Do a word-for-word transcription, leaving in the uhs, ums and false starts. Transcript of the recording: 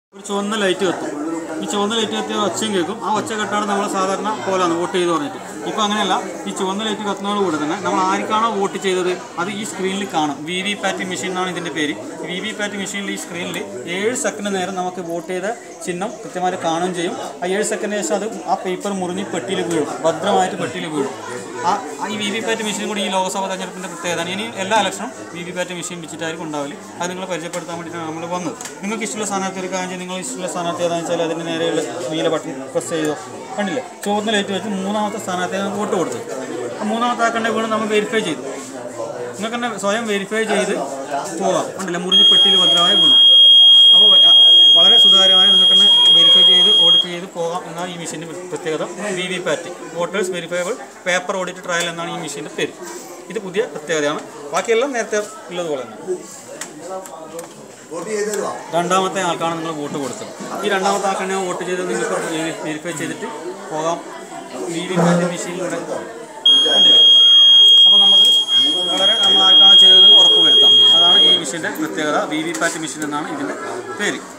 ഒരു ചുവന്ന ലൈറ്റ് കത്തും. ഈ ചുവന്ന ലൈറ്റ് കത്തിയ ഒച്ചയും കേൾക്കും. ആ ഒച്ച കെട്ടാണ് നമ്മൾ സാധാരണ പോലാണ് വോട്ട് ചെയ്ത് പറഞ്ഞിട്ട്. ഇപ്പോൾ അങ്ങനെയല്ല. ഈ ചുവന്ന ലൈറ്റ് കത്തുന്നതോടുകൂടെ തന്നെ നമ്മൾ ആർക്കാണോ വോട്ട് ചെയ്തത് അത് ഈ സ്ക്രീനിൽ കാണും. വി വി പാറ്റ് മെഷീൻ എന്നാണ് ഇതിൻ്റെ പേര്. വി വി പാറ്റ് മെഷീനിൽ ഈ സ്ക്രീനിൽ ഏഴ് സെക്കൻഡ് നേരം നമുക്ക് വോട്ട് ചെയ്ത ചിഹ്നം കൃത്യമായിട്ട് കാണുകയും ചെയ്യും. ആ ഏഴ് സെക്കൻഡിന് ശേഷം അത് ആ പേപ്പർ മുറിഞ്ഞ് പെട്ടിയിൽ വീഴും, ഭദ്രമായിട്ട് പെട്ടിയിൽ വീഴും. ആ ഈ വി വി പാറ്റ് മെഷീൻ കൂടി ഈ ലോക്സഭാ തെരഞ്ഞെടുപ്പിൻ്റെ പ്രത്യേകതയാണ്. ഇനി എല്ലാ ഇലക്ഷനും വി വി പാറ്റ് മെഷീൻ വെച്ചിട്ടായിരിക്കും ഉണ്ടാവില്ല. അത് നിങ്ങളെ പരിചയപ്പെടുത്താൻ വേണ്ടിയിട്ടാണ് നമ്മൾ വന്നത്. നിങ്ങൾക്ക് ഇഷ്ടമുള്ള സ്ഥാനാർത്ഥി ഒരു കാര്യം, നിങ്ങൾ ഇഷ്ടമുള്ള സ്ഥാനാർത്ഥി ഏതാണെന്ന് വെച്ചാൽ അതിന് നേരെയുള്ള നീല ബട്ടൺ പ്രസ് ചെയ്തോ. കണ്ടില്ലേ, ചുവന്ന ലൈറ്റ് വെച്ച് മൂന്നാമത്തെ സ്ഥാനാർത്ഥിയെ നമുക്ക് വോട്ട് കൊടുത്തു. ആ മൂന്നാമത്തെ ആക്കണ്ടേ വീണ് നമ്മൾ വെരിഫൈ ചെയ്തു. നിങ്ങൾക്ക് തന്നെ സ്വയം വെരിഫൈ ചെയ്ത് പോകാം. കണ്ടില്ലേ, മുറിഞ്ഞ് പെട്ടിയിൽ ഭദ്രമായി വീണു. അപ്പോൾ വളരെ സുതാര്യമായി നിങ്ങൾക്ക് തന്നെ വെരിഫൈ ചെയ്ത് ഓഡിറ്റ് ചെയ്ത് പോകാം എന്നാണ് ഈ മെഷീൻ്റെ പ്രത്യേകത. V V PAT voters verifiable paper audit trail എന്നാണ് ഈ മെഷീൻ്റെ പേര്. ഇത് പുതിയ പ്രത്യേകതയാണ്. ബാക്കിയെല്ലാം നേരത്തെ ഉള്ളതുപോലെ തന്നെ. രണ്ടാമത്തെ ആൾക്കാണ് നിങ്ങൾ വോട്ട് കൊടുത്തത്. ഈ രണ്ടാമത്തെ ആൾക്കാണ് വോട്ട് ചെയ്ത് നിങ്ങൾക്ക് വെരിഫൈ ചെയ്തിട്ട് പോകാം വി വി പാറ്റ് മെഷീനിലൂടെ. കണ്ടില്ലേ, അപ്പോൾ നമുക്ക് വളരെ നമ്മൾ ആർക്കാണ് ചെയ്തതെന്ന് ഉറപ്പ് വരുത്താം. അതാണ് ഈ മെഷീൻ്റെ പ്രത്യേകത. വി വി പാറ്റ് മെഷീൻ എന്നാണ് ഇതിൻ്റെ പേര്.